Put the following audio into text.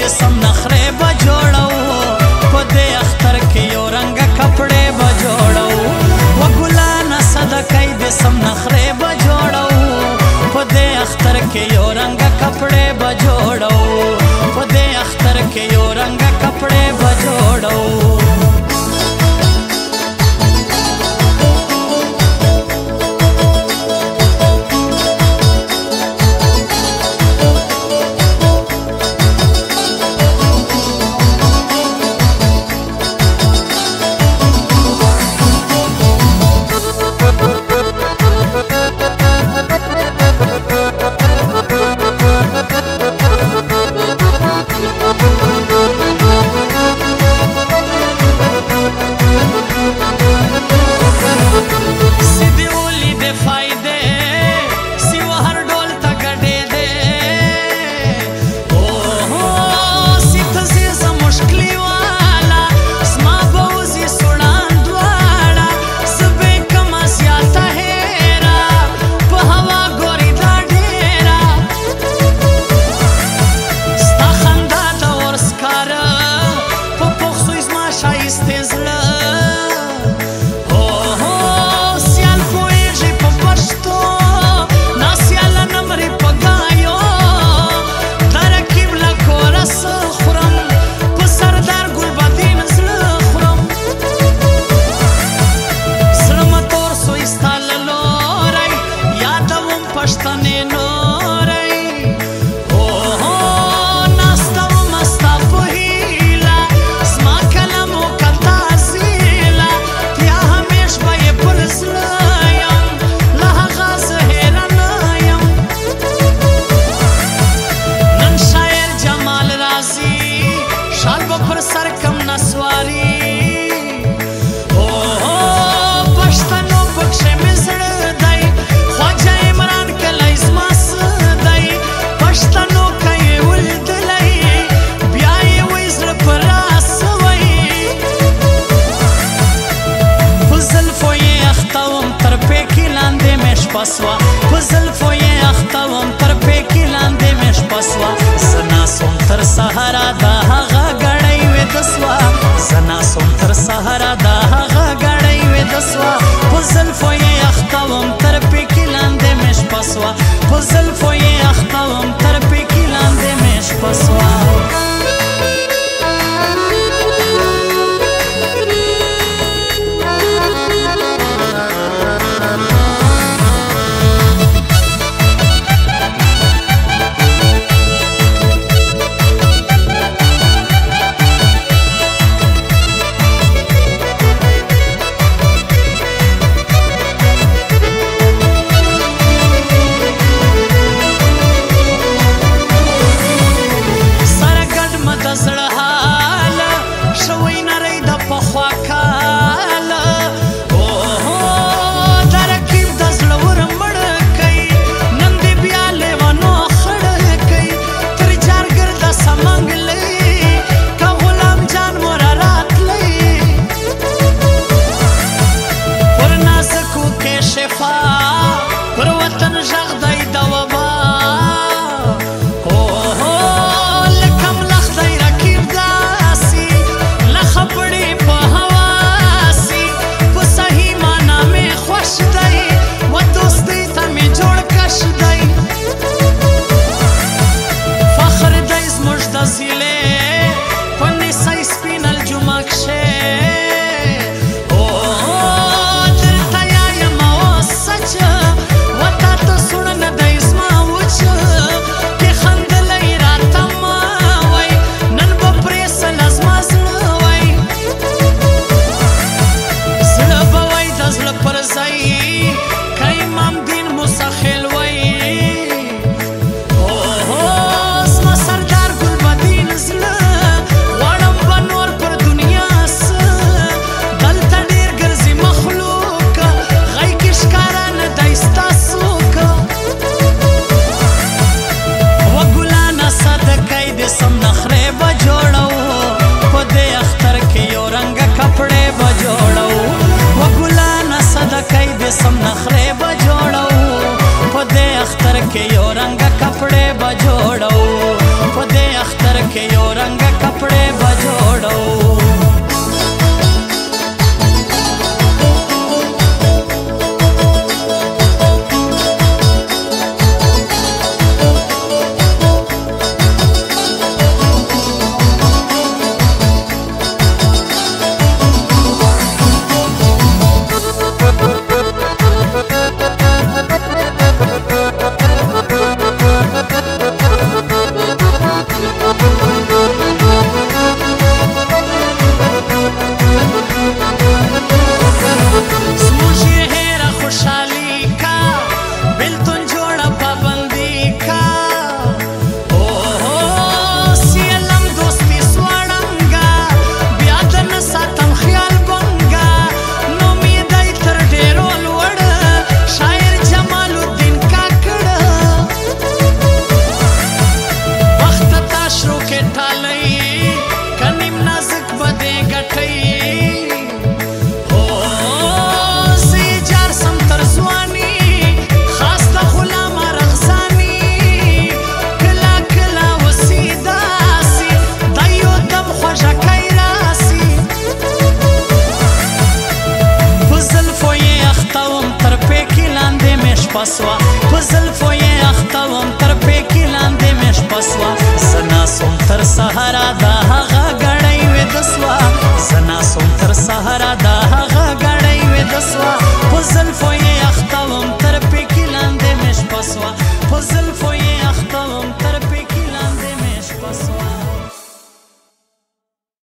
د سم نخره به جوړو په دې اختر کې یو رنګ کپڑے به جوړو و ګلانه صدقه د سم نخره به جوړو په دې اختر کې یو رنګ کپڑے به جوړو په دې اختر کې یو رنګ کپڑے به جوړو پسوا په زلفو یې اخته وم تر پېکې لاندې مې شپه سوه زه ناسوم تر سهاره دا هغه ګړۍ ویده سوه زه ناسوم تر سهاره دا هغه ګړۍ ویده سوه په زلفو یې اخته وم تر پېکې لاندې مې شپه سوه په زلفو یې اخته وم تر پېکې لاندې مې شپه سوه ټالۍ کنیم نازک بده ګټۍ هو سی جار سم تر ځواني خاص د غلام رغزاني کلا کلا وسیداسي د یو دم خوږکۍ راسي په زلفو یې اختوم تر پېکې لاندې مې شپه سوه په زلفو یې اختوم تر پېکې لاندې مې شپه سوه زه ناست وم تر سهاره د